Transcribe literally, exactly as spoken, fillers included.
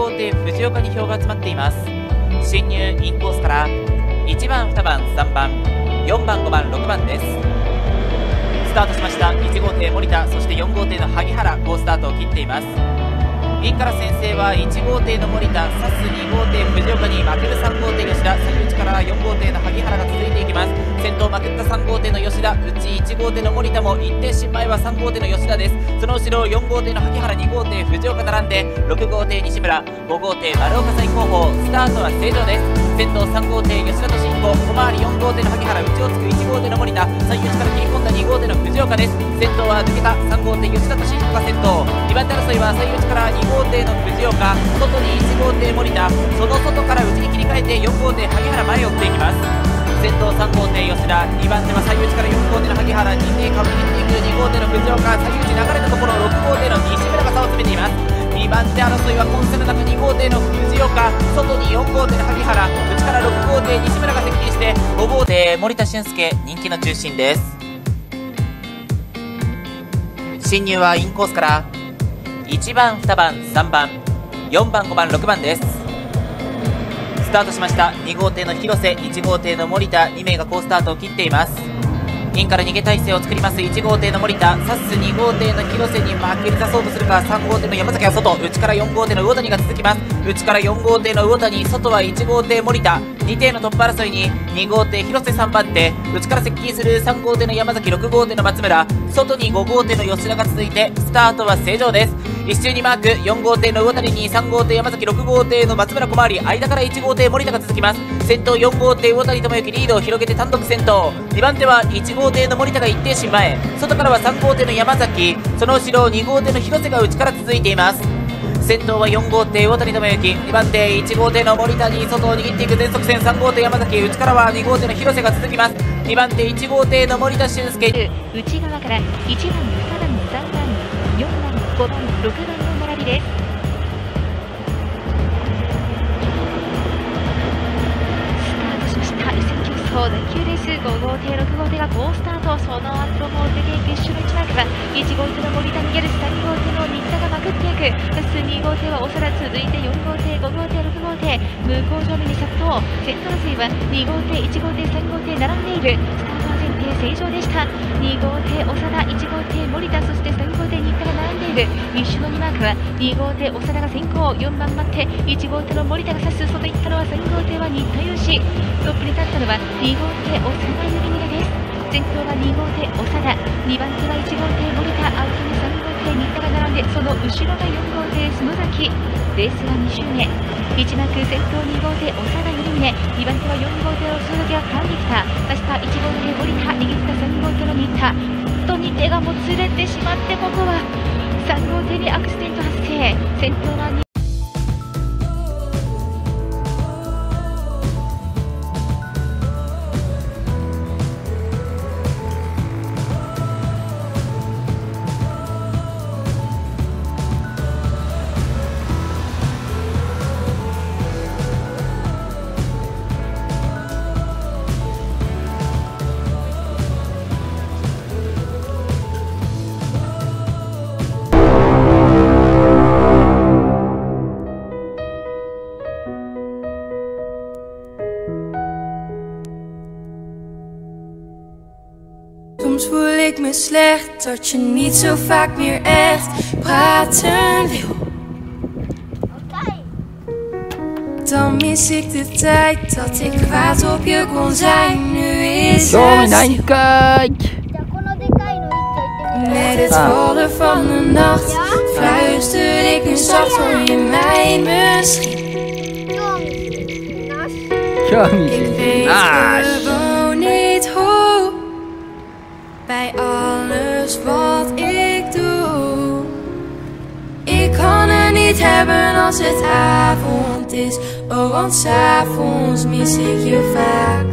号艇藤岡に票が集まっています。進入インコースからいちばん、にばん、さんばん、よんばん、ごばん、ろくばんです。スタートしました。いち号艇森田、そしてよん号艇の萩原、好スタートを切っています。インから先制はいち号艇の森田、サスに号艇藤岡に負けるさん号艇吉田、最内からよん号艇の萩原が続いていきます。先頭まくったさん号艇の吉田、内いち号艇の森田も一定新前はさん号艇の吉田です。その後ろよん号艇の萩原、に号艇藤岡並んでろく号艇西村、ご号艇丸岡最後方、スタートは正常です。先頭さん号艇吉田と進行、小回りよん号艇の萩原、内をつくいち号艇の森田、最内から切り込んだに号艇の藤岡です。先頭は抜けたさん号艇吉田と進行が先頭、にばん手争いは最内からに号艇の藤岡、外にいち号艇森田、その外から内に切り替えてよん号艇萩原前を追っていきます。先頭さん号艇吉田、にばん手は最内からよん号艇の萩原、に艇かを握っていくに号艇の藤岡、最内流れたところろく号艇の西村が差を詰めています。にばん手争いは混戦の中に号艇の藤岡、外によん号艇の萩原、内からろく号艇西村が接近してご号艇森田俊介、人気の中心です。進入はインコースからいちばん、にばん、さんばん、よんばん、ごばん、ろくばんです。スタートしました。に号艇の広瀬、いち号艇の森田、に名が好スタートを切っています。インから逃げ体勢を作りますいち号艇の森田、サスに号艇の広瀬に負けるそうとするか、さん号艇の山崎は外、内からよん号艇の魚谷が続きます。内からよん号艇の魚谷、外はいち号艇森田、に艇のトップ争いにに号艇広瀬さんばん手、内から接近するさん号艇の山崎、ろく号艇の松村、外にご号艇の吉田が続いてスタートは正常です。一周にマークよん号艇の魚谷にさん号艇山崎、ろく号艇の松村小回り、間からいち号艇森田が続きます。先頭よん号艇魚谷智之、リードを広げて単独先頭、にばん手はいち号艇の森田が一定心前、外からはさん号艇の山崎、その後ろに号艇の広瀬が内から続いています。先頭はよん号艇魚谷智之、にばん手いち号艇の森田に外を握っていく全速線、さん号艇山崎、内からはに号艇の広瀬が続きます。にばん手いち号艇の森田俊介、 内側からいちばん、にばん、さんばん、よんばん、ごばん、ろくばんの並びです。スタートしました。予選競争だいきゅうレース、ご号艇、ろく号艇が好スタート、その後も出ていく一緒のいちマークはいち号艇の森田逃げる、さん号艇の新田がまくっていく、そしてに号艇は長田、続いてよん号艇、ご号艇、ろく号艇、向こう上面に殺到、先頭争いはに号艇、いち号艇、さん号艇並んでいる。スタートは前提正常でした。に号艇長田、いち号艇森田、そしてさん号艇新田が並んでいる。一緒のにマークはに号艇長田が先行、よんばん待っていち号艇の森田が差す、外行ったのはさん号艇は新田優志、トップに立ったのはに号艇長田由美です。先頭はに号艇長田、にばん手はいち号艇森田、アウトにさん号艇新田が並んで、その後ろがよん号艇篠崎。レースはに周目、いちマーク先頭に号艇長田由美、にばん手はよん号艇の篠崎が絡んできた。出したいち号艇森田、握ったさん号艇の新田とに手がもつれてしまって、ここはさん号艇にアクシデント発生。先頭はに Soms voel ik me slecht dat je niet zo vaak meer echt praten wil. Dan mis ik de tijd dat ik kwaad op je kon zijn. Nu is het stil. Met het vallen van de nacht fluister ik nu zacht, hoor je mij misschien? Ik weet gewoon niet hoe. Bij alles wat ik doe, ik kan het niet hebben als het avond is. Oh, want 's avonds mis ik je vaak.